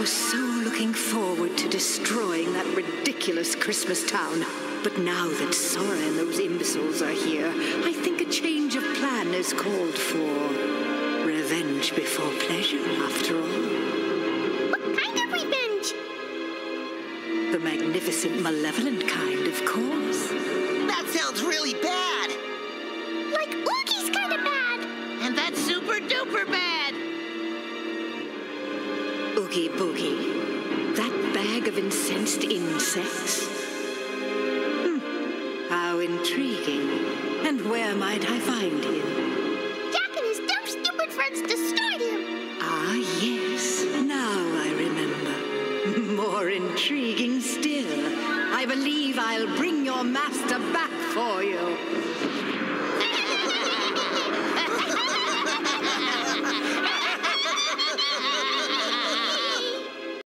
was so looking forward to destroying that ridiculous Christmas town. But now that Sora and those imbeciles are here, I think a change of plan is called for. Revenge before pleasure, after all. What kind of revenge? The magnificent, malevolent kind, of course. That sounds really bad. Like Oogie's kind of bad. And that's super duper bad. Oogie Boogie. That bag of incensed insects. How intriguing. And where might I find him? Jack and his dumb, stupid friends destroyed him. Ah, yes. Now I remember. More intriguing still. I believe I'll bring your master back for you.